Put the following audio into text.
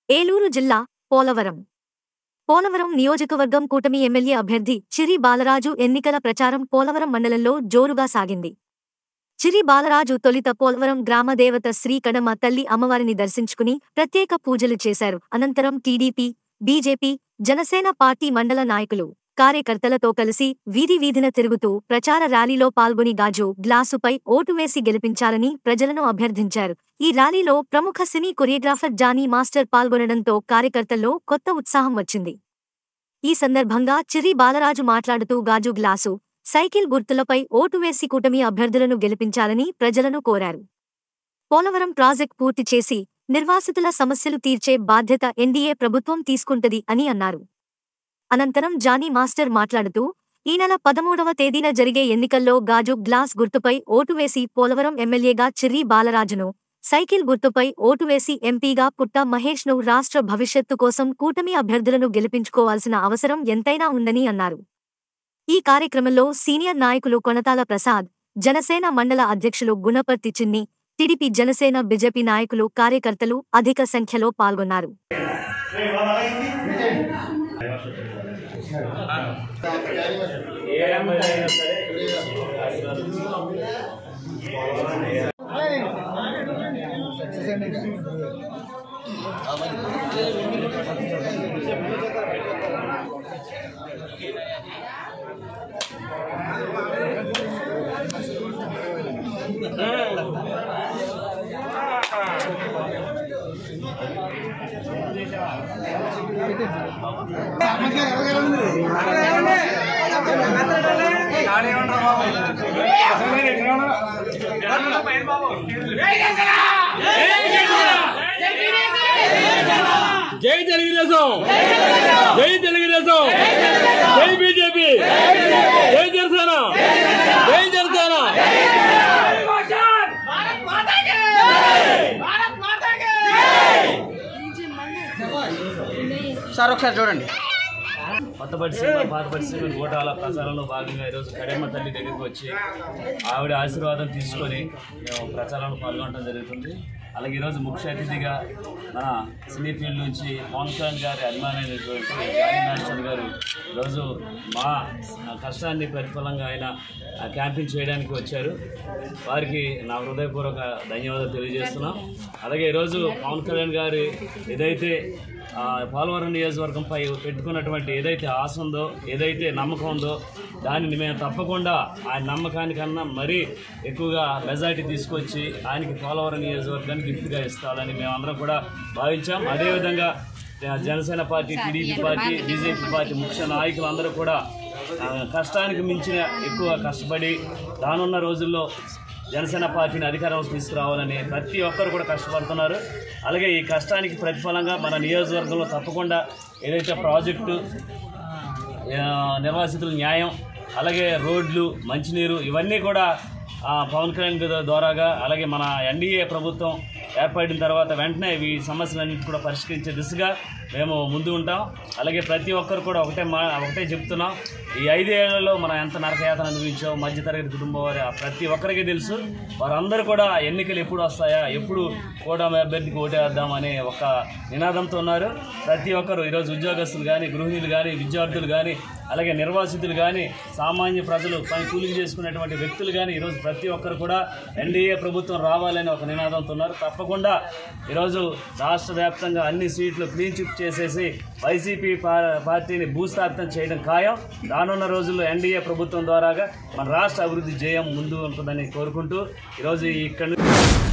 ఏలూరు జిల్లా పోలవరం నియోజకవర్గం కూటమి ఎమ్మెల్యే అభ్యర్థి చిరి బాలరాజు ఎన్నికల ప్రచారం పోలవరం మండలంలో జోరుగా సాగింది. చిరి బాలరాజు తొలిత పోలవరం గ్రామదేవత శ్రీ కడమ తల్లి అమ్మవారిని దర్శించుకుని ప్రత్యేక పూజలు చేశారు. అనంతరం టీడీపీ, బీజేపీ, జనసేన పార్టీ మండల నాయకులు, కార్యకర్తలతో కలిసి వీధిన తిరుగుతూ ప్రచార ర్యాలీలో పాల్గొని గాజు గ్లాసుపై ఓటు వేసి గెలిపించాలని ప్రజలను అభ్యర్థించారు. ఈ ర్యాలీలో ప్రముఖ సినీ కొరియోగ్రాఫర్ జానీ మాస్టర్ పాల్గొనడంతో కార్యకర్తల్లో కొత్త ఉత్సాహం వచ్చింది. ఈ సందర్భంగా చిరి బాలరాజు మాట్లాడుతూ గాజు గ్లాసు, సైకిల్ గుర్తులపై ఓటు వేసి కూటమి అభ్యర్థులను గెలిపించాలని ప్రజలను కోరారు. పోలవరం ప్రాజెక్ట్ పూర్తి చేసి నిర్వాసితుల సమస్యలు తీర్చే బాధ్యత ఎన్డీఏ ప్రభుత్వం తీసుకుంటది అని అన్నారు. అనంతరం జానీ మాస్టర్ మాట్లాడుతూ, ఈ నెల 13వ తేదీన జరిగే ఎన్నికల్లో గాజు గ్లాస్ గుర్తుపై ఓటు వేసి పోలవరం ఎమ్మెల్యేగా చిర్రి బాలరాజును, సైకిల్ గుర్తుపై ఓటు వేసి ఎంపీగా పుట్ట మహేష్ను రాష్ట్ర భవిష్యత్తు కోసం కూటమి అభ్యర్థులను గెలిపించుకోవాల్సిన అవసరం ఎంతైనా ఉందని అన్నారు. ఈ కార్యక్రమంలో సీనియర్ నాయకులు కొనతాల ప్రసాద్, జనసేన మండల అధ్యక్షులు గుణపర్తి చిన్ని, టీడీపీ, జనసేన, బీజేపీ నాయకులు, కార్యకర్తలు అధిక సంఖ్యలో పాల్గొన్నారు. జై తెలుగుదేశం, జై తెలుగుదేశం, జై బీజేపీ, జై జనసేన, జై జనసేన. సార్ ఒకసారి చూడండి. కొత్తపట్టి సినిమా, పాతపట్టి సినిమా ఓటాల ప్రచారంలో భాగంగా ఈరోజు కడమ తల్లి దగ్గరికి వచ్చి ఆవిడ ఆశీర్వాదం తీసుకొని మేము ప్రచారంలో పాల్గొనడం జరుగుతుంది. అలాగే ఈరోజు ముఖ్య అతిథిగా మన సినీ ఫీల్డ్ నుంచి పవన్ కళ్యాణ్ గారి అభిమానైనటువంటి జానీ మాస్టర్ గారు ఈరోజు మా కష్టాన్ని ప్రతిఫలంగా ఆయన క్యాంపింగ్ చేయడానికి వచ్చారు. వారికి నా హృదయపూర్వక ధన్యవాదాలు తెలియజేస్తున్నాం. అలాగే ఈరోజు పవన్ కళ్యాణ్ గారు ఏదైతే పోలవరం నియోజకవర్గంపై పెట్టుకున్నటువంటి ఏదైతే ఆశ ఉందో, ఏదైతే నమ్మకం ఉందో, దానిని మేము తప్పకుండా ఆయన నమ్మకానికన్నా మరీ ఎక్కువగా మెజారిటీ తీసుకొచ్చి ఆయనకి పోలవరం నియోజకవర్గాన్ని గిఫ్ట్గా ఇస్తామని మేమందరం కూడా భావించాం. అదేవిధంగా Janasena party, TDP party, BJP party ముఖ్య నాయకులు అందరూ కూడా కష్టానికి మించిన ఎక్కువ కష్టపడి రానున్న రోజుల్లో జనసేన పార్టీని అధికారంలో తీసుకురావాలని ప్రతి ఒక్కరు కూడా కష్టపడుతున్నారు. అలాగే ఈ కష్టానికి ప్రతిఫలంగా మన నియోజకవర్గంలో తప్పకుండా ఏదైతే ప్రాజెక్టు, నిర్వాసితుల న్యాయం, అలాగే రోడ్లు, మంచినీరు, ఇవన్నీ కూడా పవన్ కళ్యాణ్ ద్వారాగా, అలాగే మన ఎన్డీఏ ప్రభుత్వం ఏర్పడిన తర్వాత వెంటనే ఈ సమస్యలన్నింటి కూడా పరిష్కరించే దిశగా మేము ముందు ఉంటాం. అలాగే ప్రతి ఒక్కరు కూడా ఒకటే చెప్తున్నాం, ఈ 5 ఏళ్లలో మనం ఎంత నరకయాతన అనుభవించాం, మధ్యతరగతి కుటుంబం వారి ప్రతి ఒక్కరికి తెలుసు. వారందరూ కూడా ఎన్నికలు ఎప్పుడు వస్తాయా, ఎప్పుడు కూటమి అభ్యర్థికి ఓటేద్దామనే ఒక నినాదంతో ఉన్నారు. ప్రతి ఒక్కరు ఈరోజు ఉద్యోగస్తులు కానీ, గృహిణులు కానీ, విద్యార్థులు కానీ, అలాగే నిర్వాసితులు కానీ, సామాన్య ప్రజలు, పని కూలికి చేసుకునేటువంటి వ్యక్తులు కానీ ఈరోజు ప్రతి ఒక్కరు కూడా ఎన్డీఏ ప్రభుత్వం రావాలని ఒక నినాదంతో ఉన్నారు. తప్పకుండా ఈరోజు రాష్ట్ర వ్యాప్తంగా అన్ని సీట్లు క్లీన్ చిప్ చేసేసి వైసీపీ పార్టీని భూస్థాపితం చేయడం ఖాయం. రానున్న రోజుల్లో ఎన్డీఏ ప్రభుత్వం ద్వారాగా మన రాష్ట్ర అభివృద్ధి జయం ముందు ఉంటుందని కోరుకుంటూ ఈరోజు ఇక్కడ